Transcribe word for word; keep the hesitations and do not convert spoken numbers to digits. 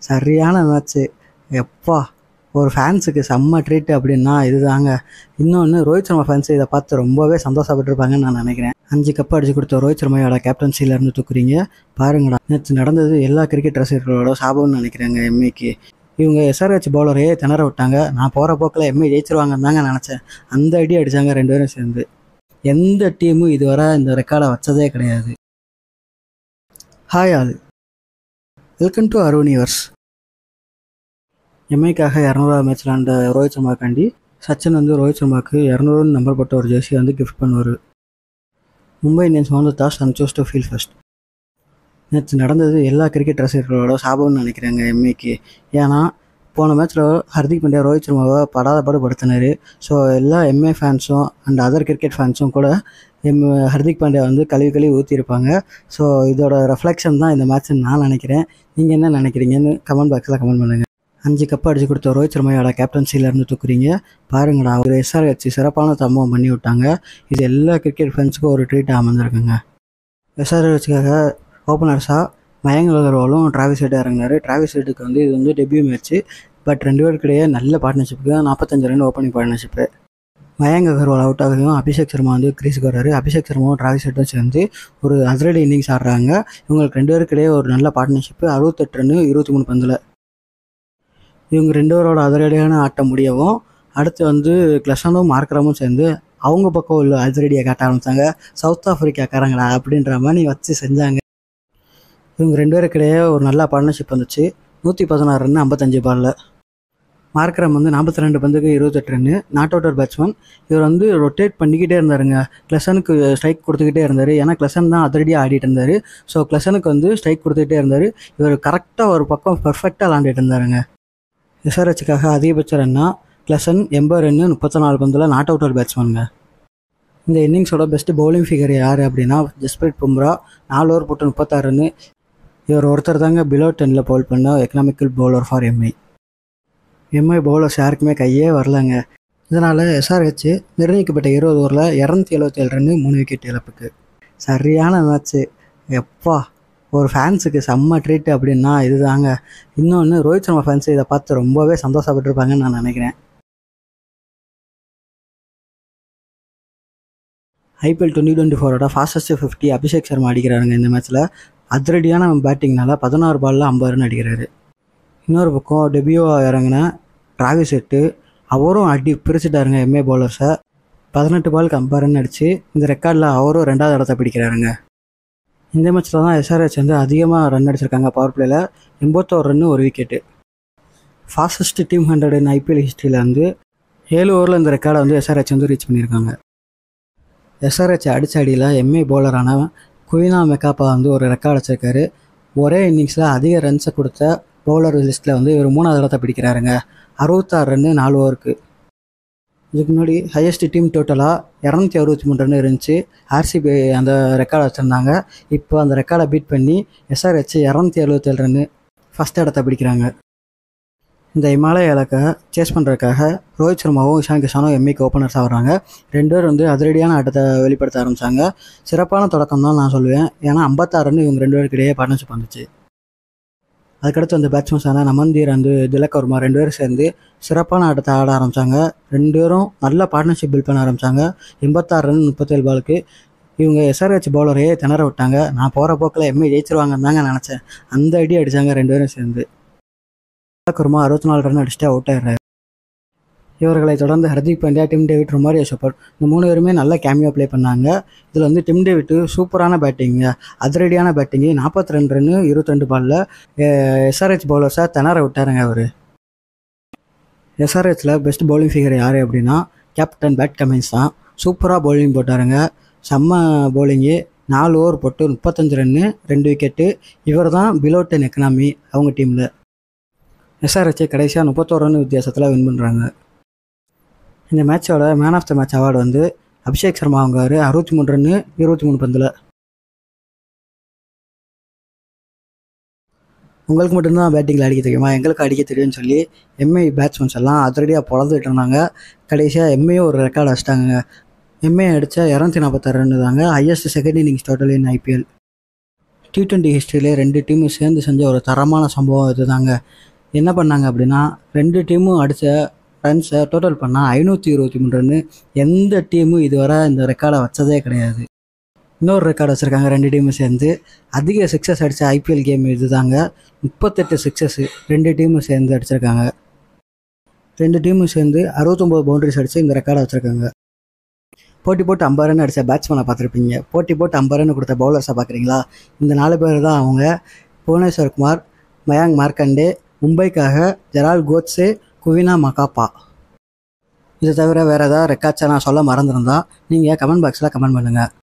சரியான மேட்ச்சு. எப்பா ஒரு ஃபேன்ஸுக்கு செம்ம ட்ரீட் அப்படின்னா இதுதாங்க. இன்னொன்று ரோஹித் சர்மா ஃபேன்ஸ் இதை பார்த்து ரொம்பவே சந்தோஷப்பட்டிருப்பாங்கன்னு நான் நினைக்கிறேன். அஞ்சு கப் அடிச்சு கொடுத்த ரோஹித் சர்மாவோட கேப்டன்சிலேருந்து தூக்குறீங்க பாருங்கடா. நேற்று நடந்தது எல்லா கிரிக்கெட் ரசிகர்களோட சாபம்னு நினைக்கிறேங்க எம்ஏக்கு. இவங்க எஸ்ஆர்ஹெச் பவுலரையே திணற விட்டாங்க. நான் போகிற போக்கில் எம்ஏ ஜெயிச்சிருவாங்கன்னு தாங்க நினச்சேன். அந்த ஐடியா அடித்தாங்க ரெண்டு பேரும் சேர்ந்து. எந்த டீமும் இதுவரை இந்த ரெக்கார்டை வச்சதே கிடையாது. Hi all, welcome to our universe. எம்ஐக்காக இரநூறாவது மேட்ச் விளாண்ட ரோஹித் சர்மாக்காண்டி சச்சின் வந்து ரோஹித் சர்மாவுக்கு இரநூறுன்னு நம்பர் போட்ட ஒரு ஜெர்சி வந்து கிஃப்ட் பண்ணுவார். மும்பை இந்தியன்ஸ் வந்து toss and choose to field first. நேற்று நடந்தது எல்லா கிரிக்கெட் ரசிகர்களோட சாபம்னு நினைக்கிறேங்க எம்ஏக்கு. ஏன்னா போன மேட்ச்சில் ஹர்திக் பாண்டியா ரோஹித் சர்மாவை படாத பாடு படுத்தினார். ஸோ எல்லா எம்ஏ ஃபேன்ஸும் அண்ட் அதர் கிரிக்கெட் ஃபேன்ஸும் கூட எம் ஹர்திக் பாண்டியா வந்து கழுவி கழுவி ஊற்றிருப்பாங்க. ஸோ இதோட ரெஃப்ளெக்ஷன் தான் இந்த மேட்ச்னு நான் நினைக்கிறேன். நீங்கள் என்ன நினைக்கிறீங்கன்னு கமெண்ட் பாக்ஸில் கமெண்ட் பண்ணுங்கள். அஞ்சு கப் அடிச்சு கொடுத்த ரோஹித் சர்மாவோட கேப்டன்சிலேருந்து தூக்குறீங்க பாருங்கடா. ஒரு எஸ்ஆர்ஹெச் சிறப்பான சம்பவம் பண்ணி விட்டாங்க. இது எல்லா கிரிக்கெட் ஃபேன்ஸுக்கும் ஒரு ட்ரீட்டாக அமைஞ்சிருக்குங்க. எஸ்ஆர்ஹெச்சுக்காக ஓப்பனர்ஸாக மயங்க் அகர்வாலும் டிராவிஸ் ஹெட்டும் இறங்கினார். டிராவிஸ் ஹெட்டுக்கு வந்து இது வந்து டெபியூ மேட்ச்சு. பட் ரெண்டு பேருக்கிடையே நல்ல பார்ட்னர்ஷிப்புக்கு நாற்பத்தஞ்சு run opening partnership. Mayank Agarwal out ஆகியும் அபிஷேக் சர்மா வந்து கிரீஸுக்கு வர்றாரு. அபிஷேக் சர்மாவும் டிராவிஸ் ஹெட்டும் சேர்ந்து ஒரு அதிரடி இன்னிங்ஸ் ஆடுறாங்க. இவங்களுக்கு ரெண்டு பேருக்கிடையே ஒரு நல்ல பார்ட்னர்ஷிப்பு. அறுபத்தெட்டு ரன் இருபத்தி மூணு பந்தில். இவங்க ரெண்டு பேரோட அதிரடியான ஆட்டம் முடியவும் அடுத்து வந்து கிளசனும் மார்க்கரமும் சேர்ந்து அவங்க பக்கம் உள்ள அதிரடியை காட்ட ஆரம்பித்தாங்க. சவுத் ஆஃப்ரிக்காக்காரங்களா அப்படின்ற மாதிரி வச்சு செஞ்சாங்க. இவங்க ரெண்டு பேருக்கிடையே ஒரு நல்ல பார்ட்னர்ஷிப் வந்துச்சு. நூற்றி பதினாறு ரன் ஐம்பத்தஞ்சு பாலில். மார்க்கரம் வந்து நாற்பத்தி ரெண்டு பந்துக்கு இருபத்தெட்டு ரன்னு. Not outer batsman. இவர் வந்து ரொட்டேட் பண்ணிக்கிட்டே இருந்தாருங்க. கிளசனுக்கு ஸ்ட்ரைக் கொடுத்துக்கிட்டே இருந்தார். ஏன்னா கிளசன் தான் அதிரடியாக ஆடிட்டு இருந்தார். ஸோ கிளசனுக்கு வந்து ஸ்ட்ரைக் கொடுத்துக்கிட்டே இருந்தார். இவர் கரெக்டாக ஒரு பக்கம் பர்ஃபெக்டாக விளாண்டுட்டு இருந்தாருங்க. எஸ்ஆர்ஹெச்சுக்காக அதிகபட்ச ரன்னா கிளசன் எண்பது ரன்னு முப்பத்தி நாலு பந்தில் நாட் அவுட்டர் பேட்ஸ்மேனுங்க. இந்த இன்னிங்ஸோட பெஸ்ட்டு பவுலிங் ஃபிகர் யார் அப்படின்னா ஜஸ்பிரீத் பும்ரா. நாலு ஓவர் போட்டு முப்பத்தாறு ரன்னு. இவர் ஒருத்தர் தாங்க பிலோ டென்னில் பவுல் பண்ண economical bowler for MI. MI bowlers யாருக்குமே கையே வரலங்க. இதனால் எஸ்ஆர்ஹெச் நிர்ணயிக்கப்பட்ட இருபது ஓவரில் இரநூத்தி எழுபத்தி ஏழு ரன்னு மூணு விக்கெட் இழப்புக்கு. சரியான மேட்ச்சு. எப்பா ஒரு ஃபேன்ஸுக்கு செம்ம ட்ரீட் அப்படின்னா இதுதாங்க. இன்னொன்று ரோஹித் சர்மா ஃபேன்ஸ் இதை பார்த்து ரொம்பவே சந்தோஷப்பட்டிருப்பாங்கன்னு நான் நினைக்கிறேன். ஐபிஎல் டுவெண்ட்டி டுவெண்ட்டி ஃபோரோட ஃபாஸ்டஸ்ட் ஃபிஃப்டி அபிஷேக் சர்மா அடிக்கிறாருங்க இந்த மேட்ச்சில். அதிரடியான பேட்டிங்னால பதினாறு பாலில் ஐம்பது ரன் அடிக்கிறாரு. இன்னொரு பக்கம் டெபியூவாக இறங்கின டிராவிஸ் ஹெட்டு அவரும் அடி பிரிச்சுட்டாருங்க எம்ஏ பவுலர்ஸை. பதினெட்டு பாலுக்கு ஐம்பது ரன் அடித்து இந்த ரெக்கார்டில் அவரும் ரெண்டாவது இடத்த பிடிக்கிறாருங்க. இந்த மேட்ச்சில் தான் எஸ்ஆர்ஹெச் வந்து அதிகமாக ரன் அடிச்சிருக்காங்க. பவர் பிளேயில் எண்பத்தோரு ரன்னு ஒரு wicket. Fastest team hundred in IPL ஹிஸ்ட்ரியில் வந்து ஏழு ஓவரில் இந்த ரெக்கார்டை வந்து எஸ்ஆர்ஹெச் வந்து ரீச் பண்ணியிருக்காங்க. எஸ்ஆர்ஹெச் அடிச்ச அடியில் எம்ஏ பவுலரான குயினா மெக்காப்பா வந்து ஒரு ரெக்கார்டு வச்சிருக்காரு. ஒரே இன்னிங்ஸில் அதிக ரன்ஸை கொடுத்த பவுலர் லிஸ்ட்டில் வந்து இவர் மூணாவது இடத்தை பிடிக்கிறாருங்க. அறுபத்தாறு ரன்னு நாலு ஓவருக்கு. இதுக்கு முன்னாடி ஹையஸ்ட் டீம் டோட்டலாக இரநூத்தி அறுபத்தி மூணு ரன் இருந்துச்சு. ஆர்சிபி அந்த ரெக்கார்டை வச்சுருந்தாங்க. இப்போ அந்த ரெக்கார்டை பீட் பண்ணி எஸ்ஆர்ஹெச் இரநூத்தி எழுபத்தேழு ரன்னு ஃபஸ்ட் இடத்த பிடிக்கிறாங்க. இந்த இமாலய இலக்கை சேஸ் பண்ணுறதுக்காக ரோஹித் சர்மாவும் இஷான் கிஷானும் எம்ஐக்கு ஓப்பனர்ஸாக வர்றாங்க. ரெண்டு பேர் வந்து அதிரடியான ஆட்டத்தை வெளிப்படுத்த ஆரம்பித்தாங்க. சிறப்பான தொடக்கம் தான் நான் சொல்லுவேன். ஏன்னா ஐம்பத்தாறு ரன் இவங்க ரெண்டு பேருக்கு இடையே பார்ட்னர்ஷிப் வந்துச்சு. அதுக்கடுத்து அந்த பேட்ஸ்மேன்ஸான நமந்தீர் வந்து திலக் வர்மா ரெண்டு பேரும் சேர்ந்து சிறப்பான ஆட்டத்தை ஆட ஆரம்பித்தாங்க. ரெண்டு பேரும் நல்ல பார்ட்னர்ஷிப் பில்ட் பண்ண ஆரம்பித்தாங்க. எண்பத்தாறு ரன் முப்பத்தேழு பாலுக்கு. இவங்க எஸ்ஆர்ஹெச் பவுலரையே திணற விட்டாங்க. நான் போகிற போக்கில் எம்ஏ ஜெயிச்சிருவாங்கன்னு தாங்க நினச்சேன். அந்த ஐடியா அடித்தாங்க ரெண்டு பேரும் சேர்ந்து. திலக் வர்மா அறுபத்தி நாலு ரன் அடிச்சுட்டு அவுட் ஆயிடுறாரு. இவர்களை தொடர்ந்து Hardik Pandya, Tim David, Romario Shepherd இந்த மூணு பேருமே நல்ல கேமியோ ப்ளே பண்ணாங்க. இதில் வந்து டிம் டேவிட்டு சூப்பரான பேட்டிங்கு, அதிரடியான பேட்டிங்கு. நாற்பத்தி ரெண்டு ரன்னு இருபத்தி ரெண்டு பாலில் எஸ்ஆர்ஹெச் பவுலர்ஸாக திணற விட்டாருங்க அவர். எஸ்ஆர்ஹெச்சில் பெஸ்ட் பவுலிங் ஃபிகர் யார் அப்படின்னா கேப்டன் பேட் கமின்ஸ் தான். சூப்பராக பவுலிங் போட்டாருங்க. செம்ம பவுலிங்கு. நாலு ஓவர் போட்டு முப்பத்தஞ்சு ரன்னு ரெண்டு விக்கெட்டு. இவர் தான் பிலோ டென் எக்கனாமி அவங்க டீமில். எஸ்ஆர்ஹெச் கடைசியாக முப்பத்தோரு ரன் வித்தியாசத்தில் வின் பண்ணுறாங்க. இந்த மேட்சோட man of the match award வந்து அபிஷேக் சர்மா வாங்குவார். அறுபத்தி மூணு ரன்னு இருபத்தி மூணு பந்தில். உங்களுக்கு மட்டும்தான் பேட்டிங்கில் அடிக்க தெரியுமா, எங்களுக்கு அடிக்க தெரியும்னு சொல்லி எம்ஐ பேட்ஸ்மேன்ஸ் எல்லாம் அதிரடியாக பொழந்துட்டு இருந்தாங்க. கடைசியாக எம்ஐயும் ஒரு ரெக்கார்டு வச்சிட்டாங்க. எம்ஏ அடித்தா இரநூத்தி நாற்பத்தாறு ரன் தாங்க highest second innings total in IPL. T twenty ஹிஸ்ட்ரியிலே ரெண்டு டீமும் சேர்ந்து செஞ்ச ஒரு தரமான சம்பவம் இது தாங்க. என்ன பண்ணாங்க அப்படின்னா, ரெண்டு டீமும் அடித்த ரன்ஸை டோட்டல் பண்ணால் ஐநூற்றி இருபத்தி மூணு ரன்னு. எந்த டீமும் இதுவரை இந்த ரெக்கார்டை வச்சதே கிடையாது. இன்னொரு ரெக்கார்டு வச்சுருக்காங்க ரெண்டு டீமும் சேர்ந்து. அதிக சிக்ஸஸ் அடித்த ஐபிஎல் கேம் இது தாங்க. முப்பத்தெட்டு சிக்ஸஸ்ஸு ரெண்டு டீமும் சேர்ந்து அடிச்சிருக்காங்க. ரெண்டு டீமும் சேர்ந்து அறுபத்தொம்போது பவுண்டரிஸ் அடித்து இந்த ரெக்கார்டை வச்சுருக்காங்க. போட்டி போட்டு ஐம்பது ரன் அடித்த பேட்ஸ்மேனை பார்த்துருப்பீங்க. போட்டி போட்டு ஐம்பது ரன் கொடுத்த பவுலர்ஸை பார்க்குறீங்களா? இந்த நாலு பேர் தான் அவங்க. புவனேஸ்வர் குமார், மயாங்க் மார்க்கண்டே, மும்பைக்காக ஜெரால்ட் கோட்ஸே, குவினா மகாப்பா. இதை தவிர வேறு ஏதாவது ரெக்கார்ட்ஸை நான் சொல்ல மறந்துருந்தா நீங்கள் கமெண்ட் பாக்ஸில் கமெண்ட் பண்ணுங்கள்.